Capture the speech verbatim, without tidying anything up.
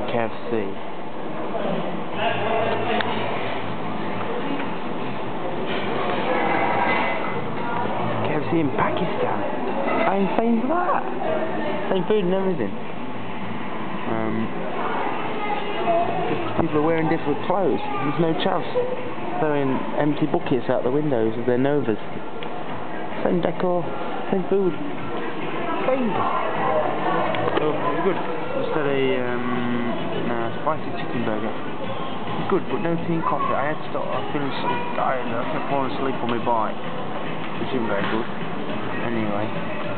K F C. K F C in Pakistan. How insane is that? Same food and everything. Um, people are wearing different clothes. There's no chavs. Throwing empty buckets out the windows of their Novas. Same decor, same food. Same. So it was good. Just had a um, uh, spicy chicken burger. It's good, but no tea and coffee. I had to stop. I was feeling so tired. I kept falling asleep on my bike, which isn't very good. Anyway.